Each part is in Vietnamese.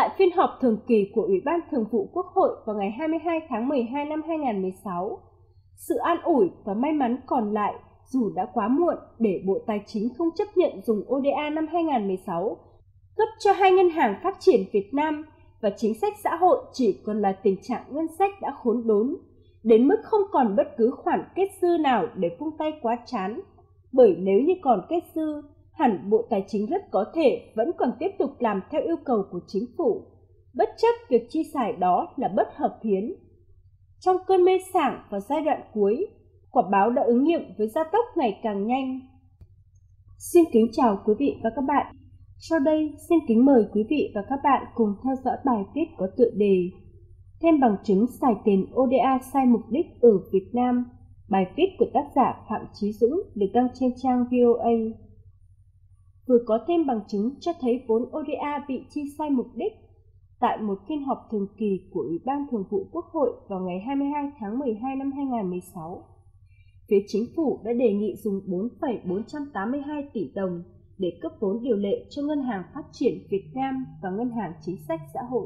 Tại phiên họp thường kỳ của Ủy ban Thường vụ Quốc hội vào ngày 22 tháng 12 năm 2016, sự an ủi và may mắn còn lại dù đã quá muộn để Bộ Tài chính không chấp nhận dùng ODA năm 2016 cấp cho hai ngân hàng phát triển Việt Nam và chính sách xã hội chỉ còn là tình trạng ngân sách đã khốn đốn, đến mức không còn bất cứ khoản kết dư nào để vung tay quá chán. Bởi nếu như còn kết dư, hẳn Bộ Tài chính rất có thể vẫn còn tiếp tục làm theo yêu cầu của chính phủ, bất chấp việc chi xài đó là bất hợp hiến. Trong cơn mê sảng vào giai đoạn cuối, quả báo đã ứng nghiệm với gia tốc ngày càng nhanh. Xin kính chào quý vị và các bạn. Sau đây, xin kính mời quý vị và các bạn cùng theo dõi bài viết có tựa đề Thêm bằng chứng xài tiền ODA sai mục đích ở Việt Nam. Bài viết của tác giả Phạm Chí Dũng được đăng trên trang VOA. Vừa có thêm bằng chứng cho thấy vốn ODA bị chi sai mục đích. Tại một phiên họp thường kỳ của Ủy ban Thường vụ Quốc hội vào ngày 22 tháng 12 năm 2016, phía chính phủ đã đề nghị dùng 4,482 tỷ đồng để cấp vốn điều lệ cho Ngân hàng Phát triển Việt Nam và Ngân hàng Chính sách Xã hội.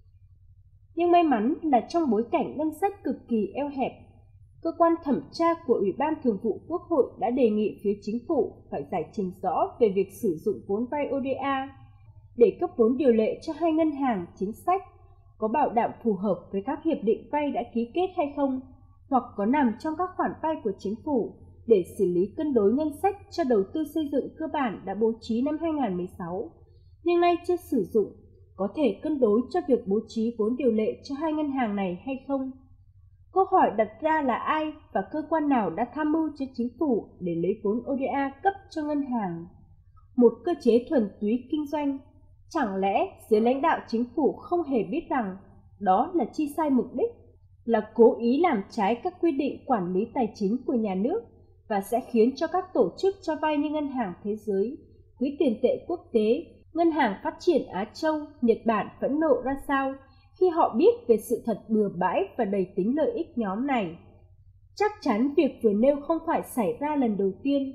Nhưng may mắn là trong bối cảnh ngân sách cực kỳ eo hẹp, cơ quan thẩm tra của Ủy ban Thường vụ Quốc hội đã đề nghị phía chính phủ phải giải trình rõ về việc sử dụng vốn vay ODA để cấp vốn điều lệ cho hai ngân hàng chính sách có bảo đảm phù hợp với các hiệp định vay đã ký kết hay không, hoặc có nằm trong các khoản vay của chính phủ để xử lý cân đối ngân sách cho đầu tư xây dựng cơ bản đã bố trí năm 2016, nhưng nay chưa sử dụng, có thể cân đối cho việc bố trí vốn điều lệ cho hai ngân hàng này hay không. Câu hỏi đặt ra là ai và cơ quan nào đã tham mưu cho chính phủ để lấy vốn ODA cấp cho ngân hàng? Một cơ chế thuần túy kinh doanh. Chẳng lẽ dưới lãnh đạo chính phủ không hề biết rằng đó là chi sai mục đích, là cố ý làm trái các quy định quản lý tài chính của nhà nước và sẽ khiến cho các tổ chức cho vay như Ngân hàng Thế giới, Quỹ tiền tệ quốc tế, Ngân hàng Phát triển Á Châu, Nhật Bản phẫn nộ ra sao khi họ biết về sự thật bừa bãi và đầy tính lợi ích nhóm này? Chắc chắn việc vừa nêu không phải xảy ra lần đầu tiên.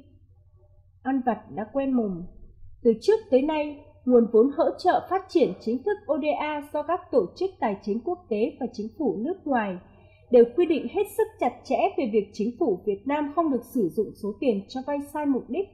Ăn vặt đã quen mồm. Từ trước tới nay, nguồn vốn hỗ trợ phát triển chính thức ODA do các tổ chức tài chính quốc tế và chính phủ nước ngoài đều quy định hết sức chặt chẽ về việc chính phủ Việt Nam không được sử dụng số tiền cho vay sai mục đích.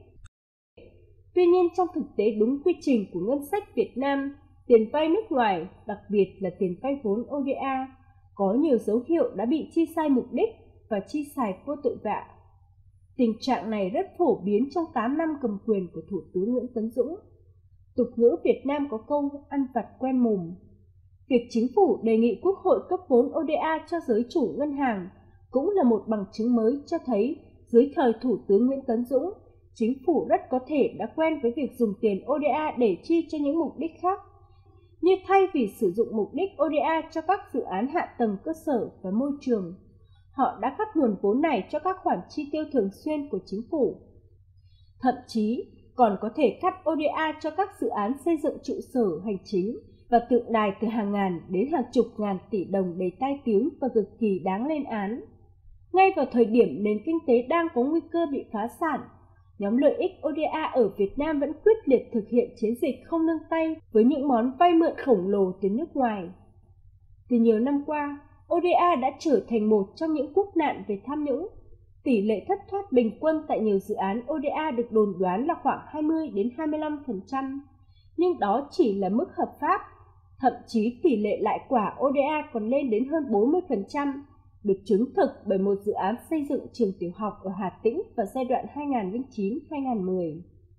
Tuy nhiên, trong thực tế đúng quy trình của ngân sách Việt Nam, tiền vay nước ngoài, đặc biệt là tiền vay vốn ODA, có nhiều dấu hiệu đã bị chi sai mục đích và chi xài vô tội vạ. Tình trạng này rất phổ biến trong 8 năm cầm quyền của Thủ tướng Nguyễn Tấn Dũng. Tục ngữ Việt Nam có câu ăn vặt quen mồm. Việc chính phủ đề nghị Quốc hội cấp vốn ODA cho giới chủ ngân hàng cũng là một bằng chứng mới cho thấy dưới thời Thủ tướng Nguyễn Tấn Dũng, chính phủ rất có thể đã quen với việc dùng tiền ODA để chi cho những mục đích khác, như thay vì sử dụng mục đích ODA cho các dự án hạ tầng cơ sở và môi trường, họ đã cắt nguồn vốn này cho các khoản chi tiêu thường xuyên của chính phủ. Thậm chí còn có thể cắt ODA cho các dự án xây dựng trụ sở hành chính và tượng đài từ hàng ngàn đến hàng chục ngàn tỷ đồng đầy tai tiếng và cực kỳ đáng lên án. Ngay vào thời điểm nền kinh tế đang có nguy cơ bị phá sản, nhóm lợi ích ODA ở Việt Nam vẫn quyết liệt thực hiện chiến dịch không nương tay với những món vay mượn khổng lồ từ nước ngoài. Từ nhiều năm qua, ODA đã trở thành một trong những quốc nạn về tham nhũng. Tỷ lệ thất thoát bình quân tại nhiều dự án ODA được đồn đoán là khoảng 20 đến 25%, nhưng đó chỉ là mức hợp pháp. Thậm chí tỷ lệ lãi quả ODA còn lên đến hơn 40%, được chứng thực bởi một dự án xây dựng trường tiểu học ở Hà Tĩnh vào giai đoạn 2009-2010.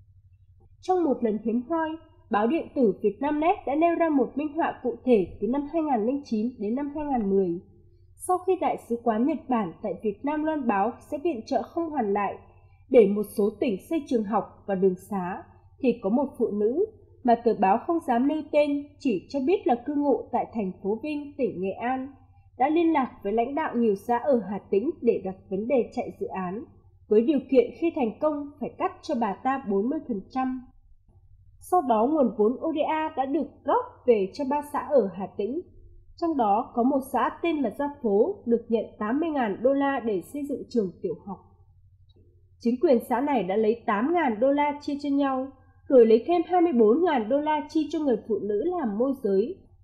Trong một lần hiếm hoi, báo điện tử Vietnamnet đã nêu ra một minh họa cụ thể từ năm 2009 đến năm 2010. Sau khi Đại sứ quán Nhật Bản tại Việt Nam loan báo sẽ viện trợ không hoàn lại để một số tỉnh xây trường học và đường xá, thì có một phụ nữ mà tờ báo không dám nêu tên, chỉ cho biết là cư ngụ tại thành phố Vinh, tỉnh Nghệ An, đã liên lạc với lãnh đạo nhiều xã ở Hà Tĩnh để đặt vấn đề chạy dự án, với điều kiện khi thành công phải cắt cho bà ta 40%. Sau đó nguồn vốn ODA đã được góp về cho 3 xã ở Hà Tĩnh. Trong đó có một xã tên là Gia Phố được nhận 80.000 đô la để xây dựng trường tiểu học. Chính quyền xã này đã lấy 8.000 đô la chia cho nhau, rồi lấy thêm 24.000 đô la chi cho người phụ nữ làm môi giới,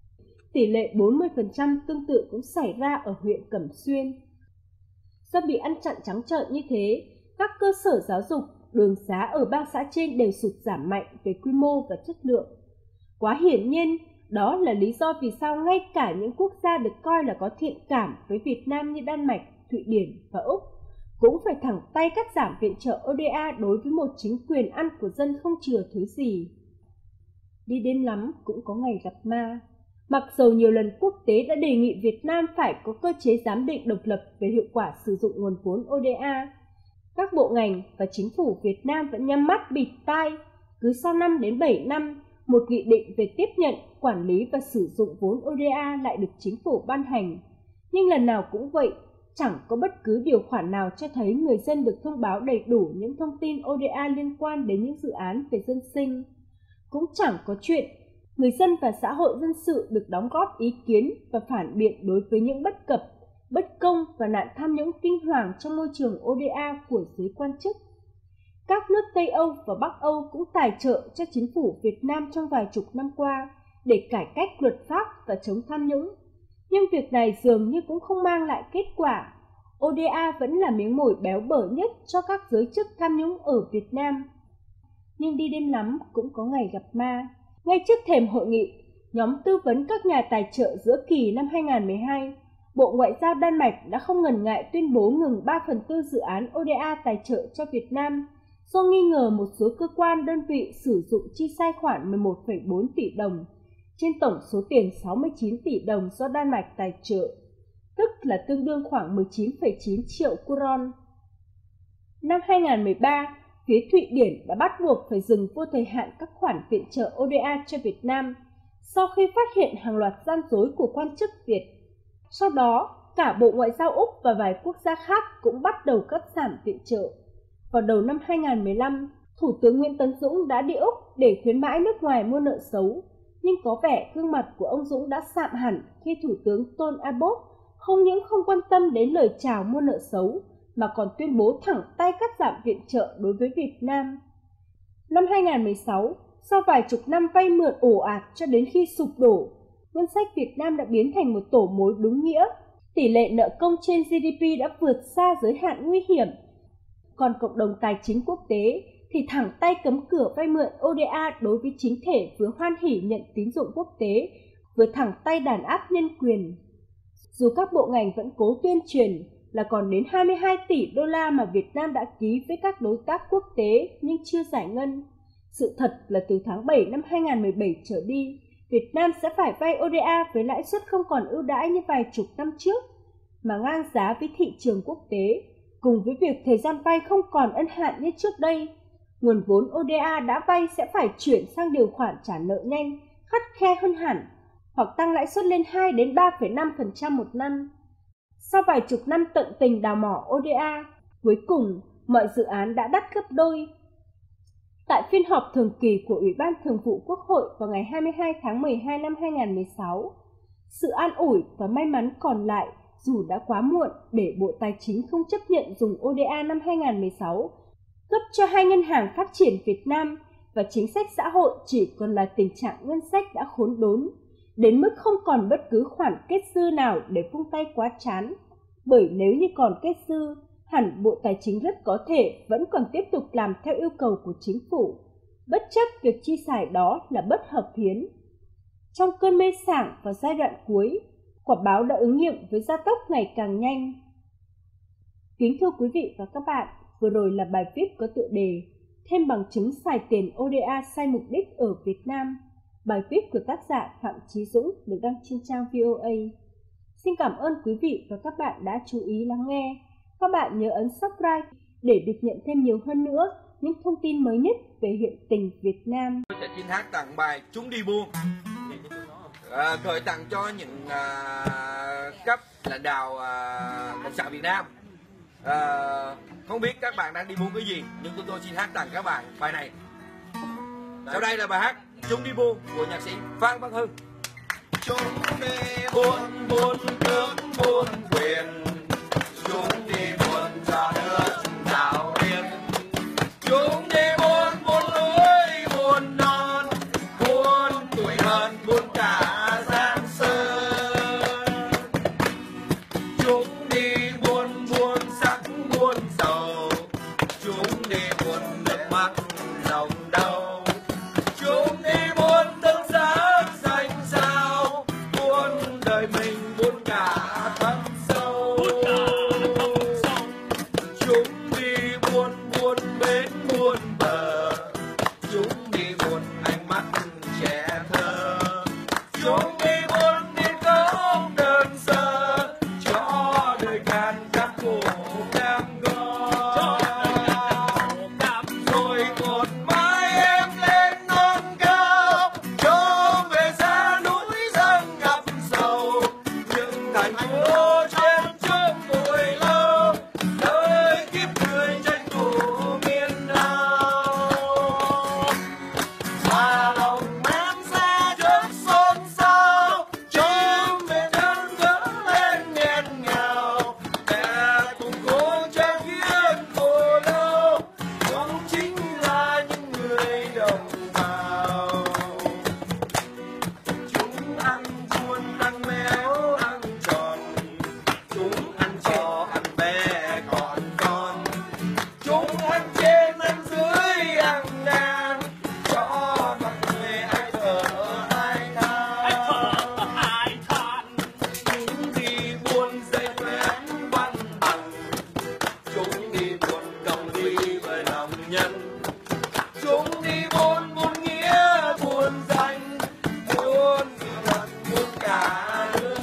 Tỷ lệ 40% tương tự cũng xảy ra ở huyện Cẩm Xuyên. Do bị ăn chặn trắng trợn như thế, các cơ sở giáo dục, đường xá ở 3 xã trên đều sụt giảm mạnh về quy mô và chất lượng. Quá hiển nhiên, đó là lý do vì sao ngay cả những quốc gia được coi là có thiện cảm với Việt Nam như Đan Mạch, Thụy Điển và Úc cũng phải thẳng tay cắt giảm viện trợ ODA đối với một chính quyền ăn của dân không chừa thứ gì. Đi đến lắm cũng có ngày gặp ma. Mặc dầu nhiều lần quốc tế đã đề nghị Việt Nam phải có cơ chế giám định độc lập về hiệu quả sử dụng nguồn vốn ODA, các bộ ngành và chính phủ Việt Nam vẫn nhắm mắt bịt tai. Cứ sau 5 đến 7 năm, một nghị định về tiếp nhận, quản lý và sử dụng vốn ODA lại được chính phủ ban hành. Nhưng lần nào cũng vậy, chẳng có bất cứ điều khoản nào cho thấy người dân được thông báo đầy đủ những thông tin ODA liên quan đến những dự án về dân sinh. Cũng chẳng có chuyện người dân và xã hội dân sự được đóng góp ý kiến và phản biện đối với những bất cập, bất công và nạn tham nhũng kinh hoàng trong môi trường ODA của giới quan chức. Các nước Tây Âu và Bắc Âu cũng tài trợ cho chính phủ Việt Nam trong vài chục năm qua để cải cách luật pháp và chống tham nhũng. Nhưng việc này dường như cũng không mang lại kết quả. ODA vẫn là miếng mồi béo bở nhất cho các giới chức tham nhũng ở Việt Nam. Nhưng đi đêm lắm cũng có ngày gặp ma. Ngay trước thềm hội nghị, nhóm tư vấn các nhà tài trợ giữa kỳ năm 2012, Bộ Ngoại giao Đan Mạch đã không ngần ngại tuyên bố ngừng 3/4 dự án ODA tài trợ cho Việt Nam do nghi ngờ một số cơ quan đơn vị sử dụng chi sai khoản 11,4 tỷ đồng trên tổng số tiền 69 tỷ đồng do Đan Mạch tài trợ, tức là tương đương khoảng 19,9 triệu kron. Năm 2013, phía Thụy Điển đã bắt buộc phải dừng vô thời hạn các khoản viện trợ ODA cho Việt Nam sau khi phát hiện hàng loạt gian dối của quan chức Việt. Sau đó, cả Bộ Ngoại giao Úc và vài quốc gia khác cũng bắt đầu cắt giảm viện trợ. Vào đầu năm 2015, Thủ tướng Nguyễn Tấn Dũng đã đi Úc để khuyến mãi nước ngoài mua nợ xấu, nhưng có vẻ gương mặt của ông Dũng đã sạm hẳn khi Thủ tướng Tôn Abbott không những không quan tâm đến lời chào mua nợ xấu, mà còn tuyên bố thẳng tay cắt giảm viện trợ đối với Việt Nam. Năm 2016, sau vài chục năm vay mượn ồ ạt cho đến khi sụp đổ, ngân sách Việt Nam đã biến thành một tổ mối đúng nghĩa. Tỷ lệ nợ công trên GDP đã vượt xa giới hạn nguy hiểm. Còn cộng đồng tài chính quốc tế thì thẳng tay cấm cửa vay mượn ODA đối với chính thể vừa hoan hỉ nhận tín dụng quốc tế, vừa thẳng tay đàn áp nhân quyền. Dù các bộ ngành vẫn cố tuyên truyền là còn đến 22 tỷ đô la mà Việt Nam đã ký với các đối tác quốc tế nhưng chưa giải ngân. Sự thật là từ tháng 7 năm 2017 trở đi, Việt Nam sẽ phải vay ODA với lãi suất không còn ưu đãi như vài chục năm trước, mà ngang giá với thị trường quốc tế. Cùng với việc thời gian vay không còn ân hạn như trước đây, nguồn vốn ODA đã vay sẽ phải chuyển sang điều khoản trả nợ nhanh, khắt khe hơn hẳn, hoặc tăng lãi suất lên 2 đến 3,5% một năm. Sau vài chục năm tận tình đào mỏ ODA, cuối cùng mọi dự án đã đắt gấp đôi. Tại phiên họp thường kỳ của Ủy ban Thường vụ Quốc hội vào ngày 22 tháng 12 năm 2016, sự an ủi và may mắn còn lại dù đã quá muộn để Bộ Tài chính không chấp nhận dùng ODA năm 2016, cấp cho hai ngân hàng phát triển Việt Nam và chính sách xã hội chỉ còn là tình trạng ngân sách đã khốn đốn, đến mức không còn bất cứ khoản kết dư nào để vung tay quá chán. Bởi nếu như còn kết dư, hẳn Bộ Tài chính rất có thể vẫn còn tiếp tục làm theo yêu cầu của chính phủ, bất chấp việc chi xài đó là bất hợp hiến. Trong cơn mê sảng vào giai đoạn cuối, quả báo đã ứng nghiệm với gia tốc ngày càng nhanh. Kính thưa quý vị và các bạn, vừa rồi là bài viết có tựa đề Thêm bằng chứng xài tiền ODA sai mục đích ở Việt Nam. Bài viết của tác giả Phạm Chí Dũng được đăng trên trang VOA. Xin cảm ơn quý vị và các bạn đã chú ý lắng nghe. Các bạn nhớ ấn subscribe để được nhận thêm nhiều hơn nữa những thông tin mới nhất về hiện tình Việt Nam. Tôi sẽ xin hát tặng bài Chúng đi buôn, gửi tặng cho những cấp lãnh đạo Cộng sản Việt Nam. Không biết các bạn đang đi buôn cái gì, nhưng tôi xin hát tặng các bạn bài này. Sau đây là bài hát Chúng đi buôn của nhạc sĩ Phan Văn Hưng. Chúng đi buôn buôn cướp buôn quyền, chúng đi buôn cho nước giàu riêng, chúng đi buôn buôn lúa buôn non, buôn tuổi hơn buôn cả giang sơn. chúng đi buôn đi không đơn sơ, cho đời càn các khổ cam go. Rồi một mai em lên non cao, trông về xa núi dâng ngập sầu, những thành phố trên trước hồi lâu, nơi kiếp người tranh thủ miền nào. Và lòng em xa chớp xôn xao, trông về đơn gỡ lên nghẹn ngào, mẹ cùng cô cha khiết khổ lâu, cũng chính là những người đồng bào. Chúng ăn buôn ăn méo ăn tròn, chúng ăn to ăn bé còn con, chúng ăn trên ăn dưới ăn ngang, cho mọi người ai thở ai than. Chúng đi buôn dây phép văn bằng, chúng đi buôn công đi với lòng nhân, chúng đi buôn buôn nghĩa buôn danh, buôn thật buôn cả lương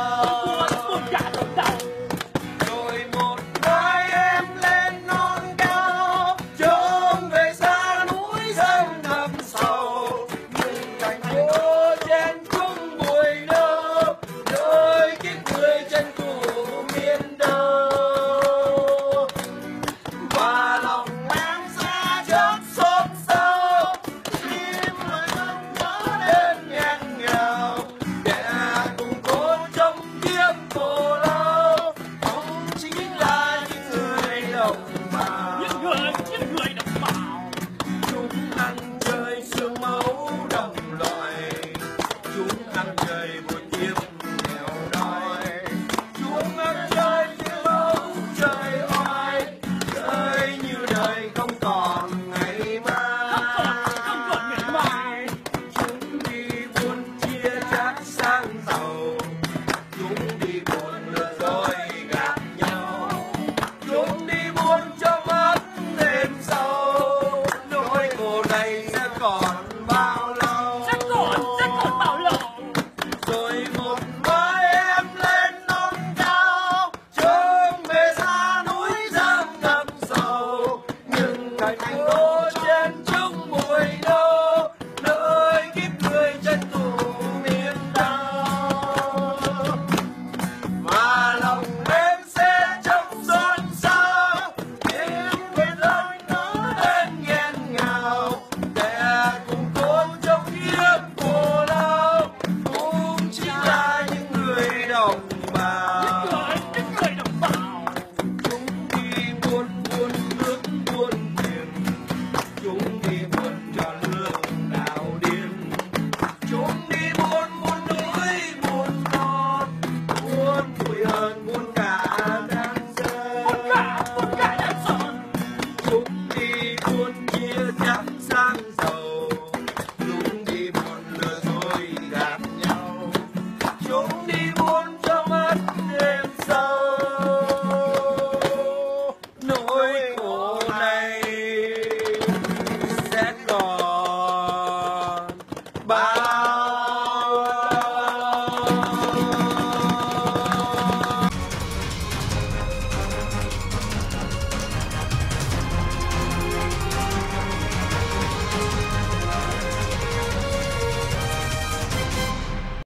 tâm. Rồi một mai em lên non cao, trông về xa núi dâng ngập sầu, những thành phố trên chung bụi đâu, nơi kiếp người tranh thủ miền đâu. Và lòng em xa chớp xôn xao, tim lại không nhớ đến nghẹn ngào, để cùng cô trong kiếp khổ lâu, cũng chính là những người đồng bào. Những người đồng bào. Chúng ăn chơi xương máu đồng loại, chúng ăn chơi